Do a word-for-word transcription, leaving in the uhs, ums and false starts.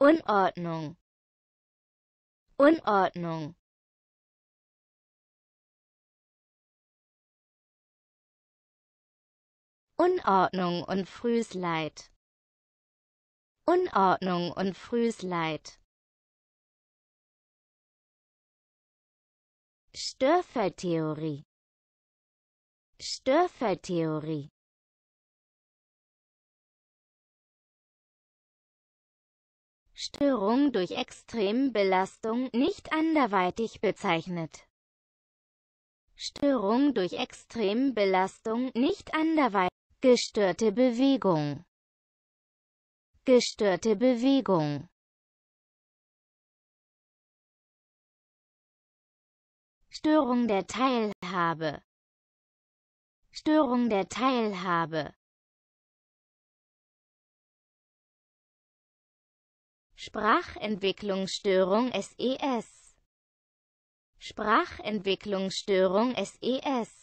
Unordnung, Unordnung, Unordnung und frühes Leid, Unordnung und frühes Leid. Störfeldtheorie, Störfeldtheorie. Störung durch Extrembelastung, nicht anderweitig bezeichnet. Störung durch Extrembelastung, nicht anderweitig. Gestörte Bewegung, gestörte Bewegung. Störung der Teilhabe, Störung der Teilhabe. Sprachentwicklungsstörung S E S, Sprachentwicklungsstörung S E S.